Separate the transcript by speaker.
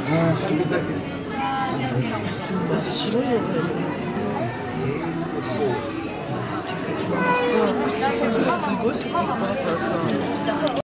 Speaker 1: 白いのがいる。さ、口先がすごいしっかりからさ。